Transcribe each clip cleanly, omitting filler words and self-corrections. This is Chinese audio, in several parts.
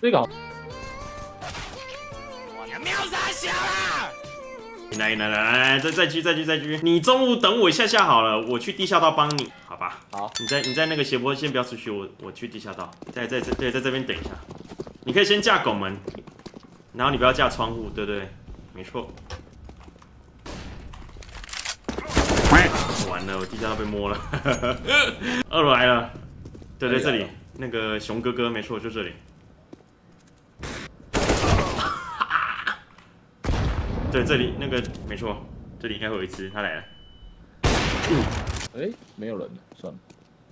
这个好。 你秒杀小啦！ 来，再狙！你中路等我一下好了，我去地下道帮你，好吧？ 好， 你在那个斜坡先不要出去，我去地下道，在这边等一下。你可以先架拱门，然后你不要架窗户，对，没错。完了，我地下道被摸了。2楼来了，对，这里那个熊哥哥，没错，就这里。对，这里那个没错，这里应该会有一只，他来了。 哎，没有人了，算了。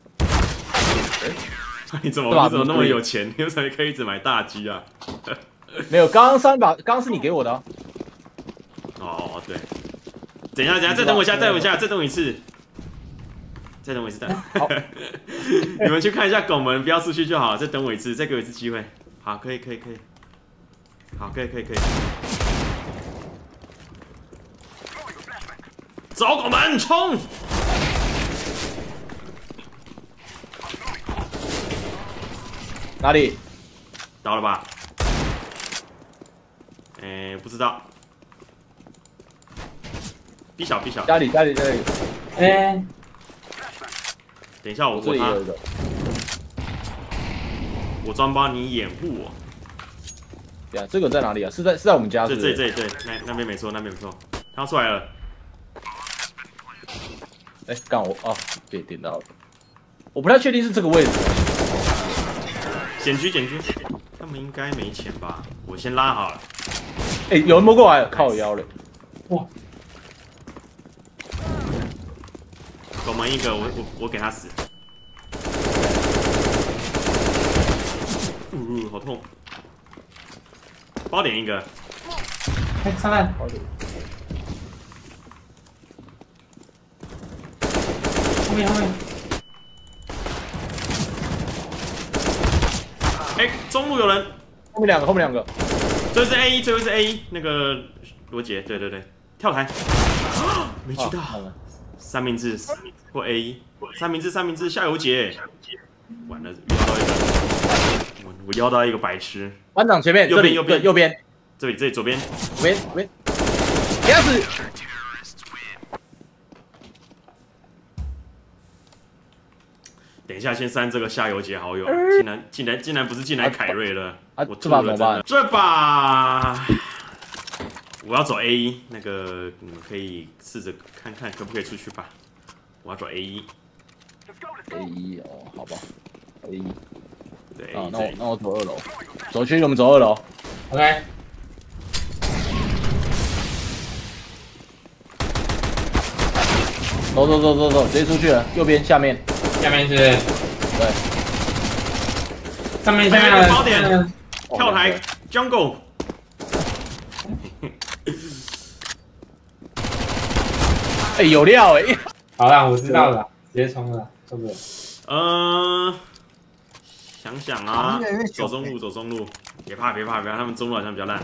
你怎么那么有钱？你为什么可以一直买大机啊？ 没有，刚刚是你给我的。 哦，对。等一下，再等我一下，再等我一次。好。你们去看一下拱门，不要出去就好。再等我一次，再给我一次机会。好，可以。好，可以。走拱门，冲！ 哪里？ 到了吧？不知道。B 小。 家里。 哎， 等一下，我他，我专帮你掩护我。 呀，这个在哪里啊？是在我们家。 对，那边没错，他出来了。 哎，刚我哦，被点到了。我不太确定是这个位置。 检狙，他们应该没钱吧？我先拉好了。 哎，有人摸过来了，靠我腰了。哇！ 拱门一个，我给他死。好痛。包点一个。 哎，上来。后面。 哎，中路有人。 后面两个。 最后是 A1，最后是 A1，那个罗杰，对，跳台，没狙到。三明治或 A1，三明治下游姐，完了，我邀到一个白痴。 班长前面，右边，这里左边， 给他死。 等一下，先删这个下游姐好友，竟然不是进来凯瑞了，我这把怎么办？ 这把我要走 A1，那个你们可以试着看看可不可以出去吧。我要走 A1。 A1哦，好吧 ，A1。 对， 啊，那我走2楼，走去我们走2楼。 OK。 走，直接出去了，右边下面。 下面是。 对。 上面包点，跳台 jungle。 哎，有料哎！ 好啦，我知道了，直接冲了，对不对？ 想想啊，走中路，别怕，他们中路好像比较烂。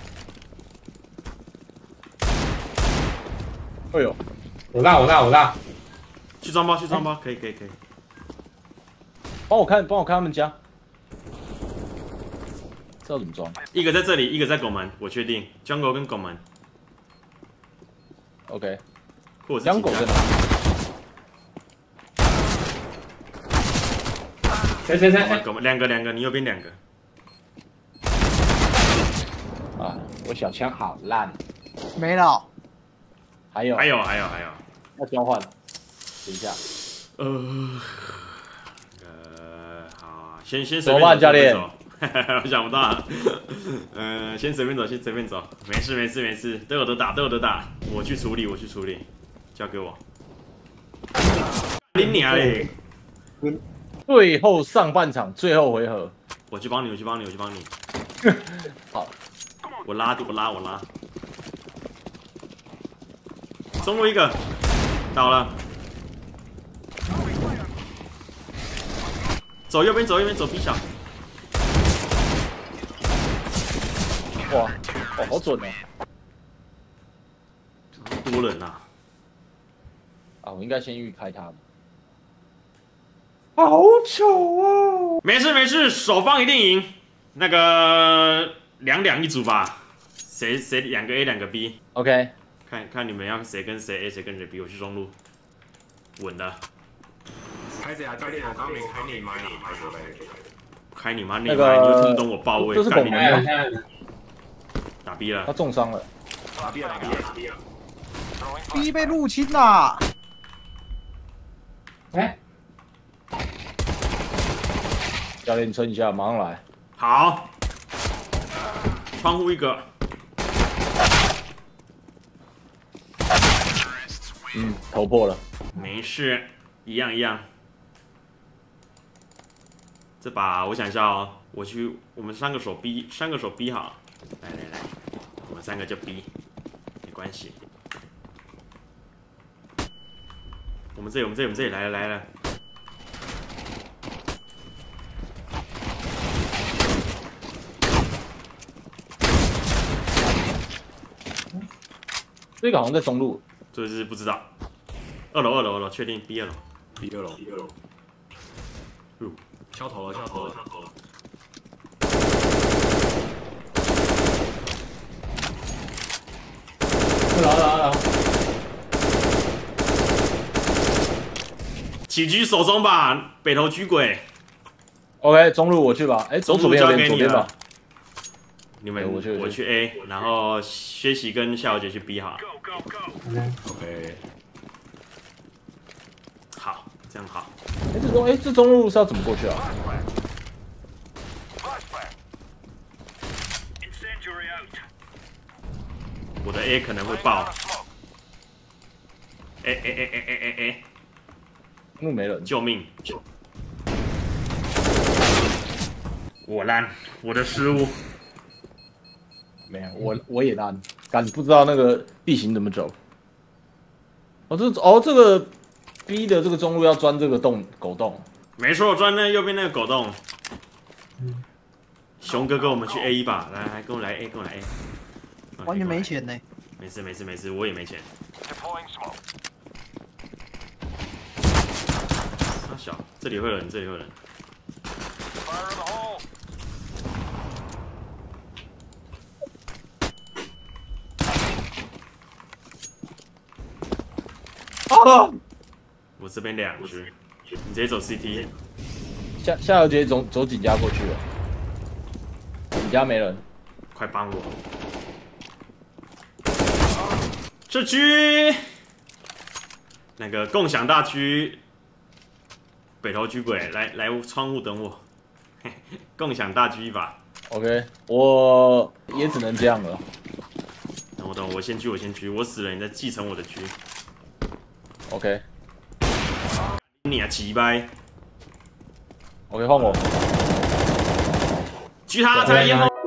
哎呦，我拉， 去装包，可以。 帮我看他们家，知道怎么装？ 一个在这里，一个在拱门，我确定 jungle 跟拱门。 OK。 或者是狗在哪？ 谁？ 狗两个，你右边2个。 啊，我小枪好烂。 没了。 还有。 要交换。等一下。 好，先随便走，教练。 我想不到。先随便走，没事，都有得打，我去处理。交给我。你娘嘞！ 最后上半场最后回合， 我去帮你。 好， 我拉。中路一个，倒了。走右边，走 B 小。 哇，好准哦！ 多人啊！ 啊，我应该先预开他们。好丑哦！ 没事，守方一定赢。 那个2-2一组吧，谁2个 A 2个 B， OK， 看你们要谁跟谁 A 谁跟谁 B， 我去中路，稳的。 开始啊，教练，我刚刚没开你麦啊，拍手呗。 开你妈那内麦，你个又听不懂我爆位， 这是干你拱娘门吗？ 打 B 了他，重伤了。 打 B 了，打 B 了，打 B 了。 B 被入侵啦！ 哎， 教练，你撑一下，马上来。 好，窗户一个， 头破了。 没事，一样。这把我想一下哦，我们3个手 B 好，来，我们3个就 B， 没关系。我们这里来了， 这个好像在中路。 这是不知道。2楼，确定 B 2楼。 B 2楼。敲头了。 来， 起居手中吧，北头居鬼。 OK， 中路我去吧。哎，走左边，左边吧。 你们我去 A， 然后薛喜跟夏小姐去 B 好。 OK。 好，这样好。 这中路是要怎么过去啊？ 我的 A 可能会爆。A， 中路没人。 救命！我烂，我的失误。 没有，我也烂，敢不知道那个地形怎么走。这个 B 的这个中路要钻这个狗洞。 没错，钻那右边那个狗洞。熊哥哥，我们去 A 吧，来，跟我来 A， 完全没钱呢。 没事，我也没钱。他小，这里会有人。 啊！ 我这边2只，你直接走 CT。 夏小姐走井家过去了，井家没人， 快帮我！这局那个共享大区，北头居鬼来窗户等我，共享大居吧。 OK， 我也只能这样了。 等我先居，我死了，你再继承我的居。 OK， 你啊，奇掰。 OK， 换我。 居他才烟幕。